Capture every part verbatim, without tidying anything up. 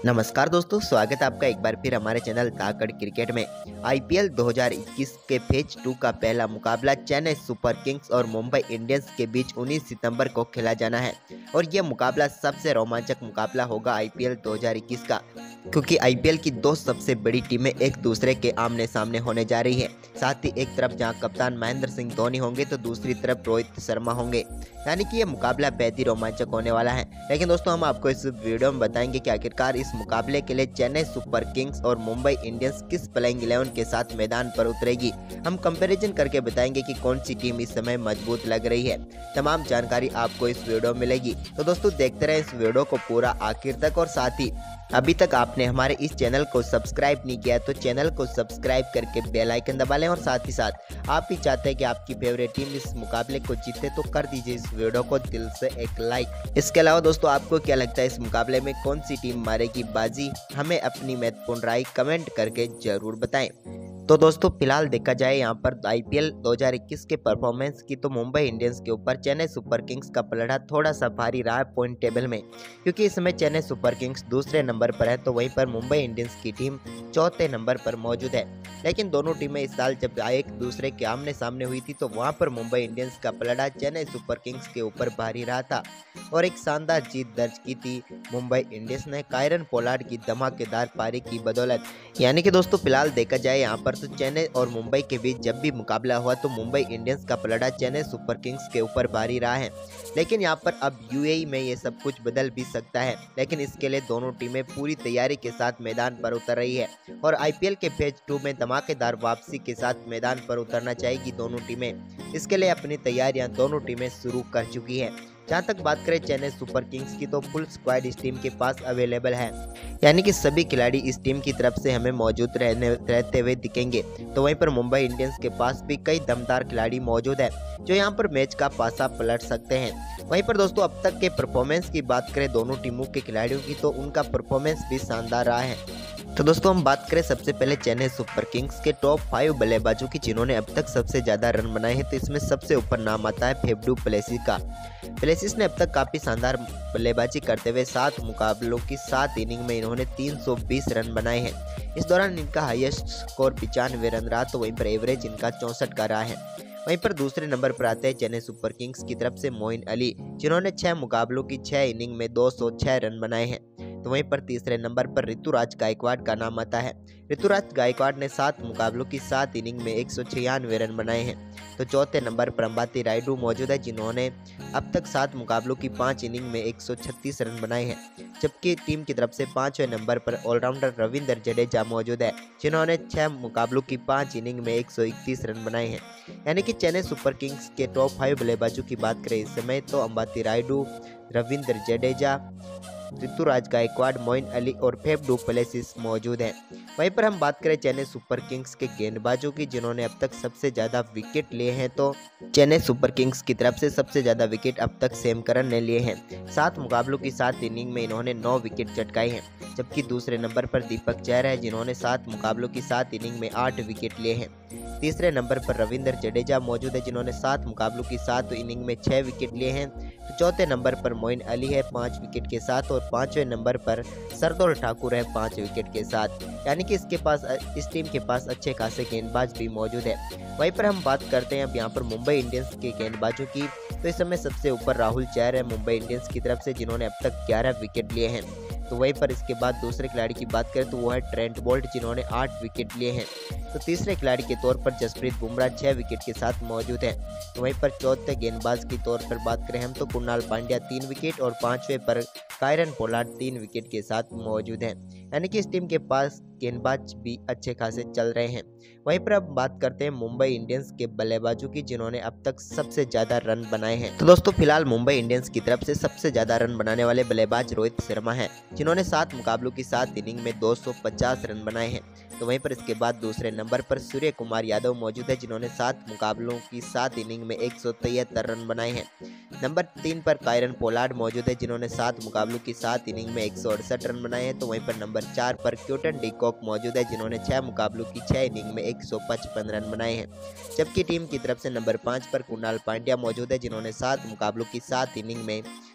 नमस्कार दोस्तों, स्वागत है आपका एक बार फिर हमारे चैनल धाकड़ क्रिकेट में। आईपीएल दो हज़ार इक्कीस के फेज टू का पहला मुकाबला चेन्नई सुपर किंग्स और मुंबई इंडियंस के बीच उन्नीस सितंबर को खेला जाना है और यह मुकाबला सबसे रोमांचक मुकाबला होगा आईपीएल दो हज़ार इक्कीस का, क्योंकि आईपीएल की दो सबसे बड़ी टीमें एक दूसरे के आमने सामने होने जा रही है। साथ ही एक तरफ जहां कप्तान महेंद्र सिंह धोनी होंगे तो दूसरी तरफ रोहित शर्मा होंगे, यानी कि यह मुकाबला बेहद ही रोमांचक होने वाला है। लेकिन दोस्तों, हम आपको इस वीडियो में बताएंगे कि आखिरकार इस मुकाबले के लिए चेन्नई सुपर किंग्स और मुंबई इंडियंस किस प्लेइंग इलेवन के साथ मैदान पर उतरेगी। हम कंपैरिजन करके बताएंगे कि कौन सी टीम इस समय मजबूत लग रही है। तमाम जानकारी आपको इस वीडियो में मिलेगी, तो दोस्तों देखते रहें इस वीडियो को पूरा आखिर तक। और साथ ही अभी तक आपने हमारे इस चैनल को सब्सक्राइब नहीं किया तो चैनल को सब्सक्राइब करके बेल आइकन दबा लें। और साथ ही साथ आप भी चाहते हैं कि आपकी फेवरेट टीम इस मुकाबले को जीते तो कर दीजिए इस वीडियो को दिल से एक लाइक। इसके अलावा दोस्तों, आपको क्या लगता है इस मुकाबले में कौन सी टीम मारेगी बाजी? हमें अपनी महत्वपूर्ण राय कमेंट करके जरूर बताएं। तो दोस्तों, फिलहाल देखा जाए यहाँ पर आईपीएल दो हज़ार इक्कीस के परफॉर्मेंस की तो मुंबई इंडियंस के ऊपर चेन्नई सुपर किंग्स का पलड़ा थोड़ा सा भारी रहा है पॉइंट टेबल में, क्योंकि इस समय चेन्नई सुपर किंग्स दूसरे नंबर पर है तो वहीं पर मुंबई इंडियंस की टीम चौथे नंबर पर मौजूद है। लेकिन दोनों टीमें इस साल जब एक दूसरे के आमने सामने हुई थी तो वहां पर मुंबई इंडियंस का पलड़ा चेन्नई सुपर किंग्स के ऊपर भारी रहा था और एक शानदार जीत दर्ज की थी मुंबई इंडियंस ने कायरन पोलार्ड की धमाकेदार पारी की बदौलत। यानी कि दोस्तों, फिलहाल देखा जाए यहाँ पर तो चेन्नई और मुंबई के बीच जब भी मुकाबला हुआ तो मुंबई इंडियंस का पलड़ा चेन्नई सुपर किंग्स के ऊपर भारी रहा है। लेकिन यहाँ पर अब यूएई में ये सब कुछ बदल भी सकता है, लेकिन इसके लिए दोनों टीमें पूरी तैयारी के साथ मैदान पर उतर रही है और आईपीएल के फेज टू में धमाकेदार वापसी के साथ मैदान पर उतरना चाहेगी दोनों टीमें। इसके लिए अपनी तैयारियां दोनों टीमें शुरू कर चुकी है। जहां तक बात करें चेन्नई सुपर किंग्स की तो फुल स्क्वाड इस टीम के पास अवेलेबल है, यानी कि सभी खिलाड़ी इस टीम की तरफ से हमें मौजूद रहने रहते हुए दिखेंगे। तो वहीं पर मुंबई इंडियंस के पास भी कई दमदार खिलाड़ी मौजूद है जो यहां पर मैच का पासा पलट सकते हैं। वहीं पर दोस्तों, अब तक के परफॉर्मेंस की बात करें दोनों टीमों के खिलाड़ियों की तो उनका परफॉर्मेंस भी शानदार रहा है। तो दोस्तों, हम बात करें सबसे पहले चेन्नई सुपर किंग्स के टॉप फाइव बल्लेबाजों की जिन्होंने अब तक सबसे ज्यादा रन बनाए हैं, तो इसमें सबसे ऊपर नाम आता है फेफ डू प्लेसिस का। प्लेसिस ने अब तक काफी शानदार बल्लेबाजी करते हुए सात मुकाबलों की सात इनिंग में इन्होंने तीन सौ बीस रन बनाए हैं। इस दौरान इनका हाईएस्ट स्कोर पिचानवे रन रहा, तो वहीं पर एवरेज इनका चौंसठ का रहा है। वहीं पर दूसरे नंबर पर आते हैं चेन्नई सुपर किंग्स की तरफ से मोइन अली, जिन्होंने छह मुकाबलों की छह इनिंग में दो सौ छह रन बनाए हैं। तो वहीं पर तीसरे नंबर पर ऋतुराज गायकवाड़ का नाम आता है। ऋतुराज गायकवाड़ ने सात मुकाबलों की सात इनिंग में एक सौ छियानवे रन बनाए हैं। तो चौथे नंबर पर अंबाती रायडू मौजूद है, जिन्होंने अब तक सात मुकाबलों की पाँच इनिंग में एक सौ छत्तीस रन बनाए हैं। जबकि टीम की तरफ से पांचवें नंबर पर ऑलराउंडर रविंद्र जडेजा मौजूद है, जिन्होंने छह मुकाबलों की पाँच इनिंग में एक सौ इकतीस रन बनाए हैं। यानी कि चेन्नई सुपर किंग्स के टॉप फाइव बल्लेबाजों की बात करें इस समय तो अंबाती रायडू, रविंद्र जडेजा, ऋतुराज गायकवाड़, मोइन अली और फेफ डू प्लेसिस मौजूद हैं। वहीं पर हम बात करें चेन्नई सुपर किंग्स के गेंदबाजों की जिन्होंने अब तक सबसे ज़्यादा विकेट लिए हैं, तो चेन्नई सुपर किंग्स की तरफ से सबसे ज़्यादा विकेट अब तक सैम करन ने लिए हैं। सात मुकाबलों की सात इनिंग में इन्होंने नौ विकेट चटकाए हैं। जबकि दूसरे नंबर पर दीपक चहर है, जिन्होंने सात मुकाबलों की सात इनिंग में आठ विकेट लिए हैं। तीसरे नंबर पर रविंद्र जडेजा मौजूद है, जिन्होंने सात मुकाबलों की सात इनिंग में छह विकेट लिए हैं। तो चौथे नंबर पर मोइन अली है पाँच विकेट के साथ और पांचवें नंबर पर सरदौल ठाकुर है पाँच विकेट के साथ। यानी कि इसके पास इस टीम के पास अच्छे खासे गेंदबाज भी मौजूद है। वहीं पर हम बात करते हैं अब यहाँ पर मुंबई इंडियंस के गेंदबाजों की, तो इस समय सबसे ऊपर राहुल चहर है मुंबई इंडियंस की तरफ से, जिन्होंने अब तक ग्यारह विकेट लिए हैं। तो वहीं पर इसके बाद दूसरे खिलाड़ी की बात करें तो वो है ट्रेंट बोल्ट, जिन्होंने आठ विकेट लिए हैं। तो तीसरे खिलाड़ी के तौर पर जसप्रीत बुमराह छह विकेट के साथ मौजूद है। तो वहीं पर चौथे गेंदबाज के तौर पर बात करें हम तो कुणाल पांड्या तीन विकेट और पांचवें पर कायरन पोलार्ड तीन विकेट के साथ मौजूद हैं। यानी कि इस टीम के पास गेंदबाज भी अच्छे खासे चल रहे हैं। वहीं पर अब बात करते हैं मुंबई इंडियंस के बल्लेबाजों की जिन्होंने अब तक सबसे ज्यादा रन बनाए हैं। तो दोस्तों, फिलहाल मुंबई इंडियंस की तरफ से सबसे ज्यादा रन बनाने वाले बल्लेबाज रोहित शर्मा हैं, जिन्होंने सात मुकाबलों की सात इनिंग में दो सौ पचास रन बनाए हैं। तो वहीं पर इसके बाद दूसरे नंबर पर सूर्य कुमार यादव मौजूद है, जिन्होंने सात मुकाबलों की सात इनिंग में एक सौ तिहत्तर रन बनाए हैं। नंबर तीन पर कायरन पोलार्ड मौजूद है, जिन्होंने सात मुकाबलों की सात इनिंग में एक सौ अड़सठ रन बनाए हैं। तो वहीं पर नंबर चार पर क्यूटन डिकॉक मौजूद है, जिन्होंने छह मुकाबलों की छह इनिंग में एक सौ पचपन रन बनाए हैं। जबकि टीम की तरफ से नंबर पाँच पर कुणाल पांड्या मौजूद है, जिन्होंने सात मुकाबलों की सात इनिंग में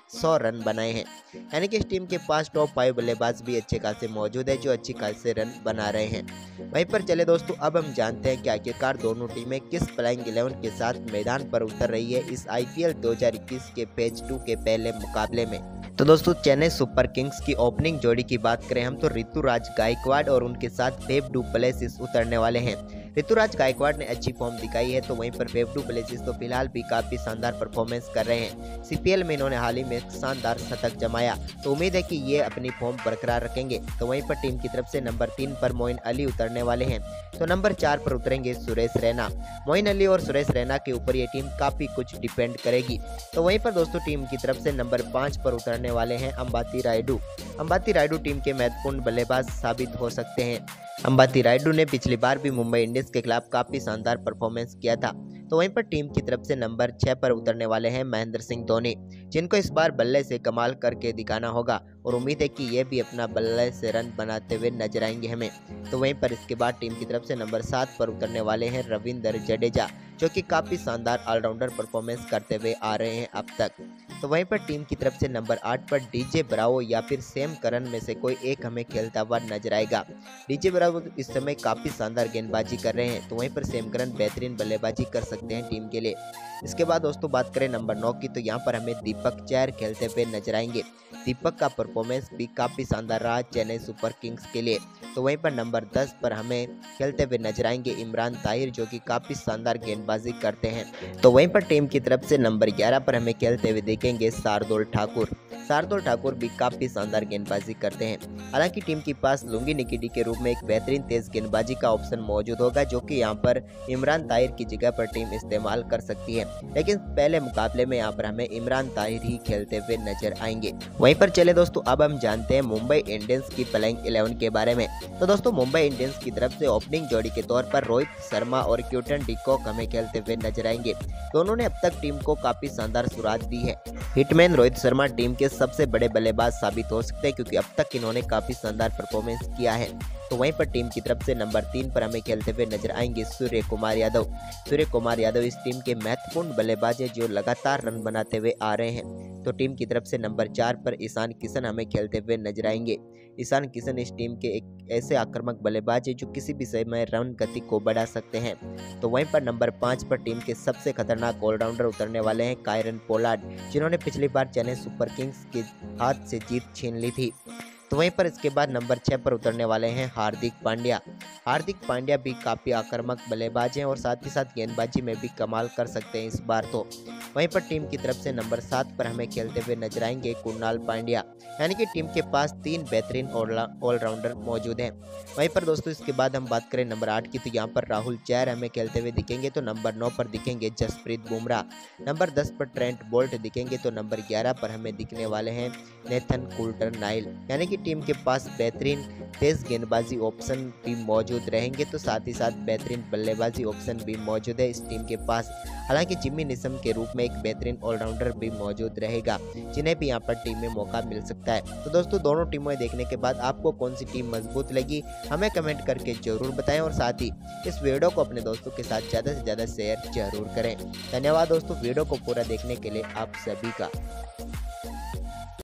सौ रन बनाए हैं। यानी कि इस टीम के पास टॉप फाइव बल्लेबाज भी अच्छे खासे मौजूद है जो अच्छी खासे रन बना रहे हैं। वहीं पर चले दोस्तों, अब हम जानते हैं कि आखिरकार दोनों टीमें किस प्लेइंग इलेवन के साथ मैदान पर उतर रही है इस आईपीएल दो हज़ार इक्कीस के फेज टू के पहले मुकाबले में। तो दोस्तों, चेन्नई सुपर किंग्स की ओपनिंग जोड़ी की बात करें हम तो ऋतुराज गायकवाड़ और उनके साथ फेफ डू प्लेसिस उतरने वाले हैं। ऋतुराज गायकवाड़ ने अच्छी फॉर्म दिखाई है, तो वहीं पर फेफ डू प्लेसिस तो फिलहाल भी काफी शानदार परफॉर्मेंस कर रहे हैं। सीपीएल में इन्होंने हाल ही में शानदार शतक जमाया, तो उम्मीद है कि ये अपनी फॉर्म बरकरार रखेंगे। तो वहीं पर टीम की तरफ से नंबर तीन पर मोइन अली उतरने वाले हैं, तो नंबर चार पर उतरेंगे सुरेश रैना। मोइन अली और सुरेश रैना के ऊपर ये टीम काफी कुछ डिपेंड करेगी। तो वहीं पर दोस्तों, टीम की तरफ से नंबर पाँच पर उतरने वाले हैं अंबाती रायडू। अंबाती रायडू टीम के महत्वपूर्ण बल्लेबाज साबित हो सकते हैं। अंबाती रायडू ने पिछली बार भी मुंबई इंडियंस के खिलाफ काफी शानदार परफॉर्मेंस किया था। तो वहीं पर टीम की तरफ से नंबर छह पर उतरने वाले हैं महेंद्र सिंह धोनी, जिनको इस बार बल्ले से कमाल करके दिखाना होगा और उम्मीद है कि ये भी अपना बल्ले से रन बनाते हुए नजर आएंगे हमें। तो वहीं पर इसके बाद टीम की तरफ से नंबर सात पर उतरने वाले हैं रविंद्र जडेजा, जो कि काफी शानदार ऑलराउंडर परफॉर्मेंस करते हुए आ रहे हैं अब तक। तो वहीं पर टीम की तरफ से नंबर आठ पर डीजे ब्रावो या फिर सैम करन में से कोई एक हमें खेलता हुआ नजर आएगा। डीजे ब्रावो इस समय काफी शानदार गेंदबाजी कर रहे हैं, तो वहीं पर सैम करन बेहतरीन बल्लेबाजी कर सकते हैं टीम के लिए। इसके बाद दोस्तों बात करें नंबर नौ की, तो यहाँ पर हमें दीपक चहर खेलते हुए नजर आएंगे। दीपक का परफॉर्मेंस भी काफी शानदार रहा चेन्नई सुपर किंग्स के लिए। तो वहीं पर नंबर दस पर हमें खेलते हुए नजर आएंगे इमरान ताहिर, जो कि काफी शानदार गेंदबाजी करते हैं। तो वहीं पर टीम की तरफ से नंबर ग्यारह पर हमें खेलते हुए देखेंगे शार्दुल ठाकुर। शार्दुल ठाकुर भी काफी शानदार गेंदबाजी करते हैं। हालांकि टीम के पास लुंगी निकिटी के रूप में एक बेहतरीन तेज गेंदबाजी का ऑप्शन मौजूद होगा, जो कि यहाँ पर इमरान ताहिर की जगह पर टीम इस्तेमाल कर सकती है। लेकिन पहले मुकाबले में यहाँ पर हमें इमरान ताहिर ही खेलते हुए नजर आएंगे। वहीं पर चले दोस्तों, अब हम जानते हैं मुंबई इंडियंस की प्लेइंग इलेवन के बारे में। तो दोस्तों, मुंबई इंडियंस की तरफ से ओपनिंग जोड़ी के तौर पर रोहित शर्मा और क्विंटन डी कॉक हमें खेलते हुए नजर आएंगे। दोनों ने अब तक टीम को काफी शानदार शुरुआत दी है। हिटमैन रोहित शर्मा टीम के सबसे बड़े बल्लेबाज साबित हो सकते हैं, क्योंकि अब तक इन्होंने काफी शानदार परफॉर्मेंस किया है। तो वहीं पर टीम की तरफ से नंबर तीन पर हमें खेलते हुए नजर आएंगे सूर्य कुमार यादव। सूर्य कुमार यादव इस टीम के महत्वपूर्ण बल्लेबाज हैं जो लगातार रन बनाते हुए आ रहे हैं। तो टीम की तरफ से नंबर चार पर ईशान किशन हमें खेलते हुए नजर आएंगे। ईशान किशन इस टीम के एक ऐसे आक्रामक बल्लेबाज है जो किसी भी समय रन गति को बढ़ा सकते हैं। तो वहीं पर नंबर पाँच पर टीम के सबसे खतरनाक ऑलराउंडर उतरने वाले हैं कायरन पोलार्ड, जिन्होंने पिछली बार चेन्नई सुपर किंग्स के हाथ से जीत छीन ली थी। तो वहीं पर इसके बाद नंबर छह पर उतरने वाले हैं हार्दिक पांड्या। हार्दिक पांड्या भी काफ़ी आक्रामक बल्लेबाज हैं और साथ ही साथ गेंदबाजी में भी कमाल कर सकते हैं इस बार। तो वहीं पर टीम की तरफ से नंबर सात पर हमें खेलते हुए नजर आएंगे कुणाल पांड्या, यानी कि टीम के पास तीन बेहतरीन ऑलराउंडर मौजूद हैं। वहीं पर दोस्तों इसके बाद हम बात करें नंबर आठ की, तो यहाँ पर राहुल चहर हमें खेलते हुए दिखेंगे। तो नंबर नौ पर दिखेंगे जसप्रीत बुमराह, नंबर दस पर ट्रेंट बोल्ट दिखेंगे। तो नंबर ग्यारह पर हमें दिखने वाले हैं नेथन कुल्टर नाइल, यानी कि टीम के पास बेहतरीन तेज गेंदबाजी ऑप्शन भी मौजूद रहेंगे। तो साथ ही साथ बेहतरीन बल्लेबाजी ऑप्शन भी मौजूद है इस टीम के पास। हालांकि जिम्मी निसम के रूप में एक बेहतरीन ऑलराउंडर भी मौजूद रहेगा, जिन्हें भी यहाँ पर टीम में मौका मिल सकता है। तो दोस्तों दोनों टीमों देखने के बाद आपको कौन सी टीम मजबूत लगी हमें कमेंट करके जरूर बताएं और साथ ही इस वीडियो को अपने दोस्तों के साथ ज़्यादा से ज़्यादा शेयर जरूर करें। धन्यवाद दोस्तों वीडियो को पूरा देखने के लिए आप सभी का।